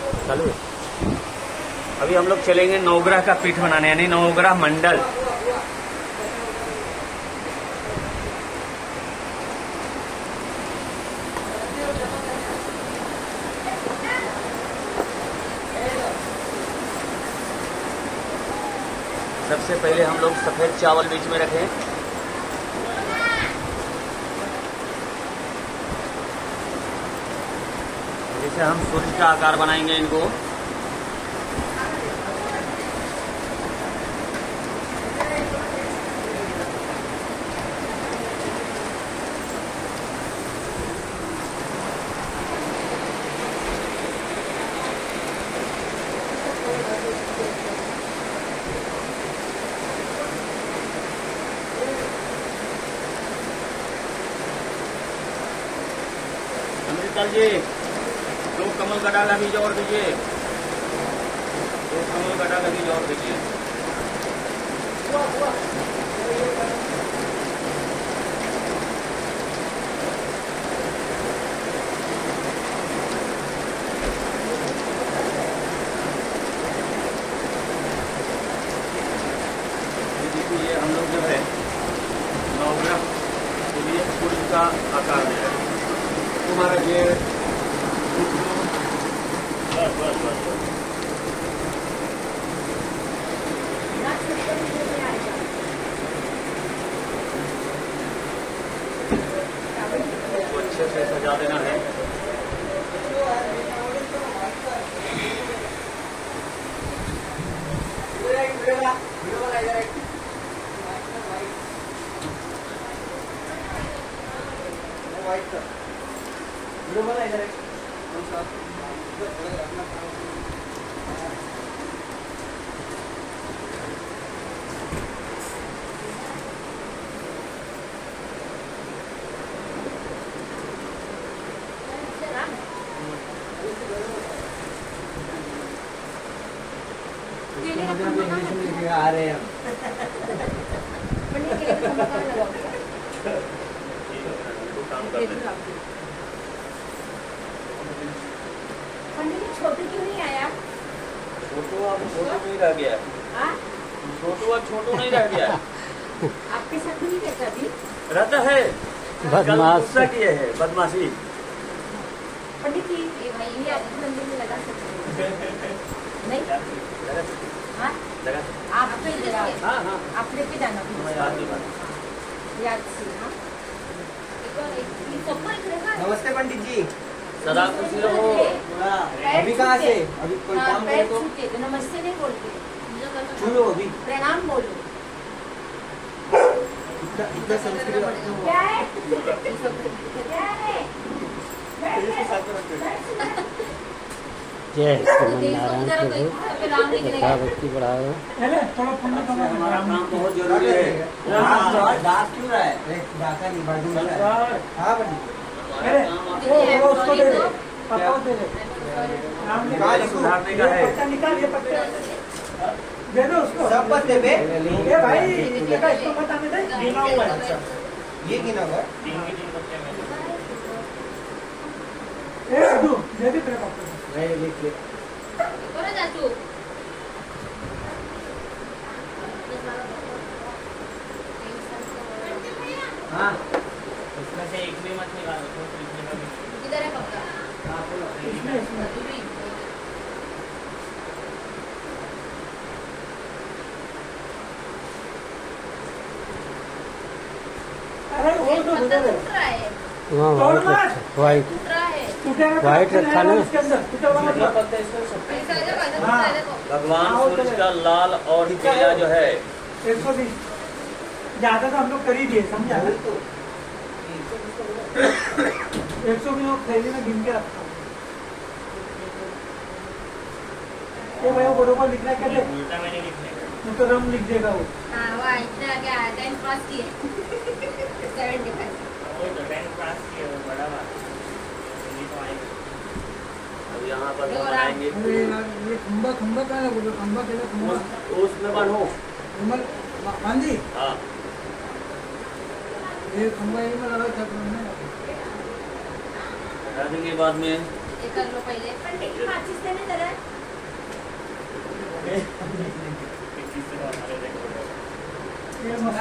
चालू है। अभी हम लोग चलेंगे नवग्रह का पीठ बनाने, यानी नवग्रह मंडल। सबसे पहले हम लोग सफेद चावल बीच में रखें। जैसे हम सूर्य का आकार बनाएंगे इनको। अमृतलाल जी, 2 कमल का डाला बीज और दीजिए, 2 कमल का डाला बीज और दीजिए। देखिए हम लोग जो है नवग्रह के लिए सूर्य का आकार दे रहे हैं। तुम्हारा ये बस बस बस अच्छे से सजा देना है। आ रहे हैं छोटू क्यों नहीं आया? छोटू अब छोटू नहीं रह गया। छोटू अब छोटू नहीं रह गया। आपके साथ नहीं रहता अभी? रहता है, बदमाश किए है, बदमाशी। पंडित जी, ये भाई ये आप मंदिर में लगा सकते हैं नहीं? हाँ, आप लेके जाना याद से। हाँ, नमस्ते पंडित जी। सदा खुशी रहो। अभी कहाँ से? अभी कोई काम करे तो नमस्ते नहीं बोलते, सुनो अभी प्रणाम बोलो। इतना संस्कृत क्या है? क्या है? जय श्रीमन नारायण प्रभु यथा भक्ति बढ़ाओ। हमारा काम बहुत जरूरी है। दास क्यों रहा है? दासा नहीं बाजू में रहा है। हाँ पंडित उसको दे दो, सुधारने का है। दे दो उसको, सब पत्ते पे ये भाई इसका इसको मत आने दे। गिना हुआ है। अच्छा, ये गिना हुआ है। ए दो दे दे तेरे पापा को। नहीं लिख ले। बोलो जातू। हाँ उसमें से एक भी मत निकालो। किधर है पक्का? इसमें अरे वो तो पत्ता दे दे। टूट रहा है, वहाँ वाइट टूट रहा है। टूटेगा White रखा ना? इसके अंदर टूटा हुआ मतलब ऐसा है देखो, हाँ। ऐसा देखो। भगवान सूर्य का लाल और पीला जो है 120 ज्यादा तो हम लोग कर ही दिए, समझा ना? 120 में थैली में गिन के रखता हूँ। ये भाई वो बरोबर लिख रहा है क्या? उल्टा मैंने लिखने का। तो रम लिख देगा वो। हाँ, वो इतना क्या 10 पास किए 75। वही तो 10 पास किया वो बड़ा बात। अब यहाँ पर हम बनाएंगे। अरे यार ये खंबा खंबा क्या है? बोलो खंबा क्या है? खंबा उसमें बांधो। कमल बांधी हाँ, ये खंबा यही में लगा था तुमने। कर देंगे बाद में। ये कर लो पहले। पंडित जी माचिस देने जरा।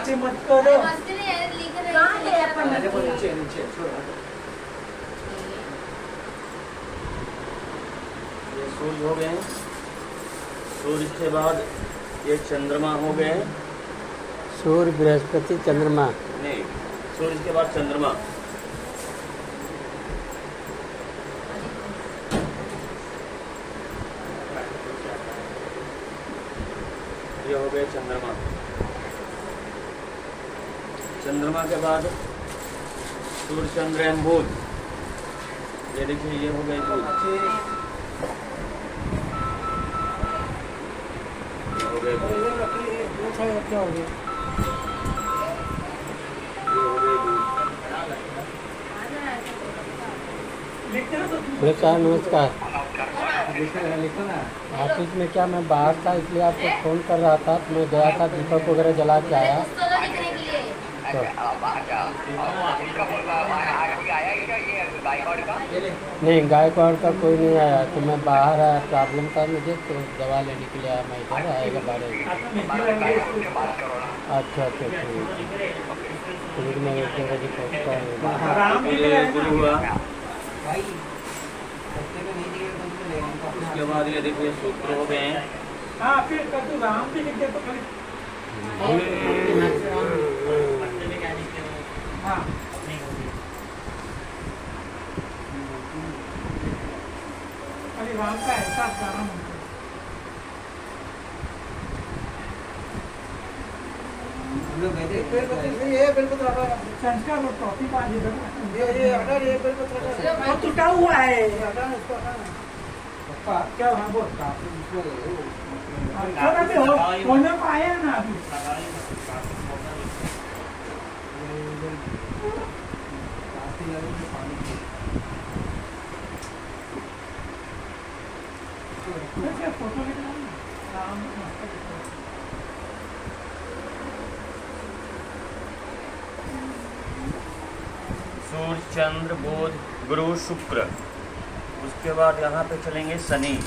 मस्ती मत करो। मस्ती नहीं है, लिख रहे हैं। कहाँ है अपन नीचे नीचे छोड़ो। ये सूर्य हो गए हैं। सूर्य के बाद ये चंद्रमा हो गए हैं। सूर्य, बृहस्पति, चंद्रमा। नहीं, सूर्य के बाद चंद्रमा। ये हो गए चंद्रमा। चंद्रमा के बाद सूर्य, चंद्र एवं बुध। ये देखिए, ये हो गए बुध। ये हो गए बुध। क्या हो गया? ये हो गए बुध। लिखते ना तो हेलो सर, नमस्कार। लिखो ना। ऑफिस में क्या, मैं बाहर था इसलिए आपको फ़ोन कर रहा था। तो मैं गया था, दीपक वगैरह जला के आया। पुस्तक लिखने के लिए। तो नहीं, गायकवाड़ का कोई नहीं आया। तो मैं बाहर आया, प्रॉब्लम था मुझे, तो दवा लेने के लिए आया। मैं इधर आएगा 12 अच्छा अच्छा ठीक है। फिर मैं 1 बजे पहुँचता हूँ। राम जी ये गुरु हुआ। भाई बच्चे को नहीं दिए तो ले लेंगे। उसके बाद ये देखिए सूत्र हो गए हैं। हाँ, फिर कर तू राम भी लिख दे तो खाली। हाँ, खाली राम का एहसास करना मुझे। हम लोग गए थे। ये बिल्कुल संस्कार और टॉपिक आज इधर ये ऑर्डर ये बिल्कुल वो टूटा हुआ है। पापा क्या हाँ बोल इसको छोटा भी हो होने को आया ना अभी। क्या फोटो लेना राम सूर्य, चंद्र, बुध, गुरु, शुक्र। उसके बाद यहाँ पे चलेंगे शनि।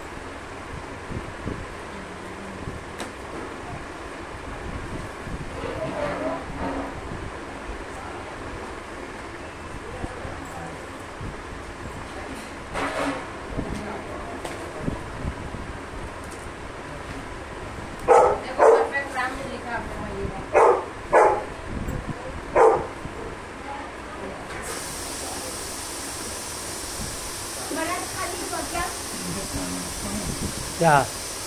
देखो परफेक्ट राम ने लिखा आपने वही है। बड़ा खाली हो क्या? क्या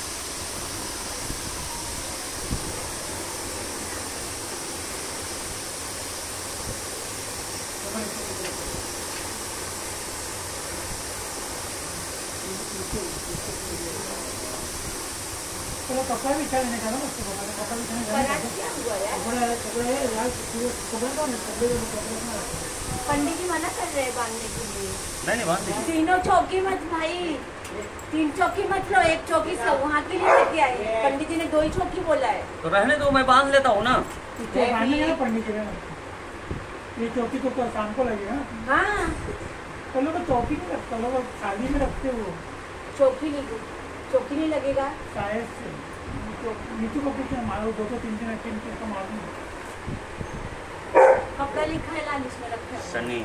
चलो कपड़ा भी चाहिए नहीं ना उसको कपड़ा भी चाहिए पराठ क्या हुआ यार? कपड़ा कपड़ा है यार कपड़ा कौन है कपड़ा पंडित जी मना कर रहे हैं बांधने के लिए। नहीं बात तीनों चौकी मत भाई, 3 चौकी मत लो, 1 चौकी सब वहाँ के लिए लेके आए। पंडित जी ने 2 ही चौकी बोला है। तो रहने दो, मैं बांध लेता हूँ ना। बांधने ना पंडित जी ने ये चौकी तो शाम को लगेगा। हाँ, तो लोग चौकी नहीं रखते, लोग शादी में रखते वो चौकी नहीं लगेगा। शायद से नीतू को कुछ मारो 2-3 दिन का मालूम। कपड़ा लिखा है लाल, इसमें रखा है। शनि,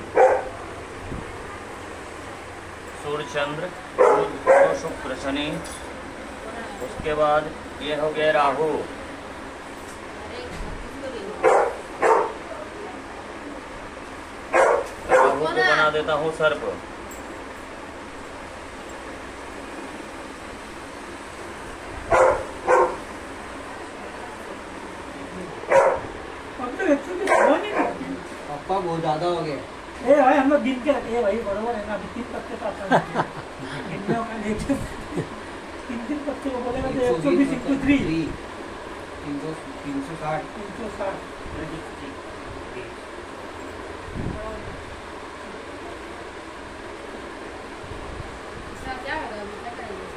सूर्य, चंद्र, बुध, गुरु, शुक्र, शनि। उसके बाद ये हो गया राहु। राहु को बना देता हूँ सर्प। पापा बहुत ज्यादा हो गए। ए भाई हम लोग गिन के ए भाई बराबर है ना, अभी 3 पत्ते का गिनने का 3 पत्ते को बोलेगा तो 120 into 3 360 इसका क्या होगा? क्या करेंगे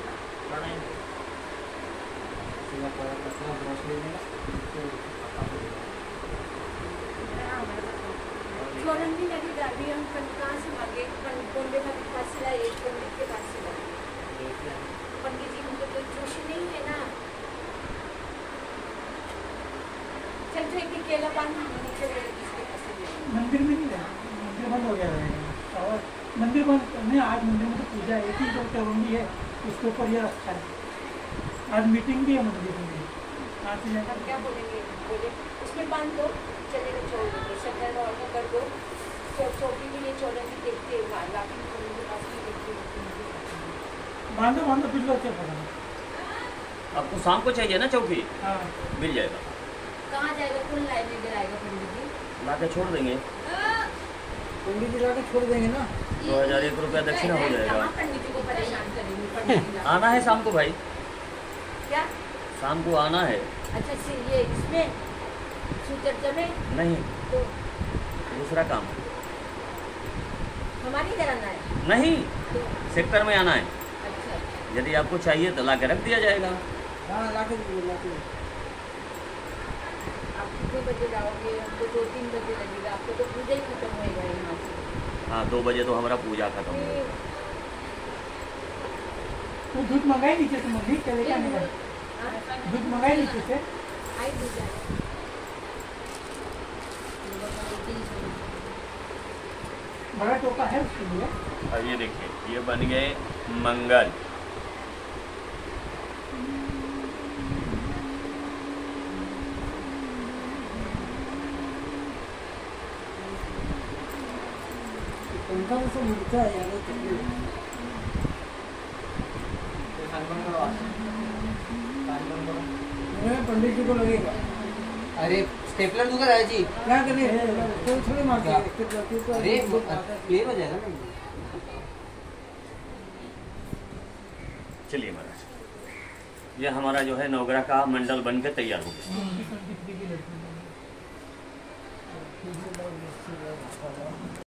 छोड़न भी लगेगा। अभी हम कहाँ से मांगे? पंडित का पास सिला, एक पंडित के पास सिला। पंडित जी उनको कोई जोशी नहीं है ना। चल जो एक केला पानी नीचे इसके पास मंदिर में नहीं है, मंदिर बंद हो गया रहेगा। और मंदिर बंद नहीं, आज मंदिर में तो पूजा है, एक ही जो चौरंगी है उसके ऊपर ये रखा है। आज मीटिंग भी है मंदिर में, आज से हम क्या बोलेंगे, बोले उसमें बांध दो, चलेगा छोड़ दो, शटर और कर दो, चौकी के लिए चौरंगी देखते लाठी के पास भी देखते बांधो बांधो पिछले से पड़ा। आपको शाम को चाहिए ना चौकी? हाँ मिल जाएगा। कहाँ जाएगा, फुल लाइन में गिराएगा पंडित जी। ला के छोड़ देंगे, पंडित जी लाके छोड़ देंगे ना। 2001 रुपया दक्षिणा हो जाएगा। कहाँ पंडित जी को परेशान करेंगे, पंडित जी आना है शाम को भाई, क्या? शाम को आना है। अच्छा ये इसमें सुचर्चा में नहीं, तो दूसरा काम हमारी इधर आना है नहीं, तो सेक्टर में आना है। अच्छा यदि आपको चाहिए तो ला के रख दिया जाएगा। हाँ लाके लाके। आप कितने बजे जाओगे? हमको 2-3 बजे लगेगा, आपको तो पूजा ही खत्म होएगा यहाँ से। हाँ 2 बजे तो हमारा पूजा खत्म हो। तो दूध मंगाई नीचे से, मंदिर चले क्या नहीं गए? दूध मंगाई नीचे से। आई दूध जाएगा। बड़ा टोका है उसके लिए। अब ये देखिए, ये बन गए मंगल। पंखा में से मिलता है यार, पंडित जी को लगेगा। अरे स्टेपलर दूंगा राजा जी, क्या करें, कोई थोड़ी मारता है। अरे क्लियर हो जाएगा ना। चलिए महाराज, ये हमारा जो है नवग्रह का मंडल बन के तैयार हो गया।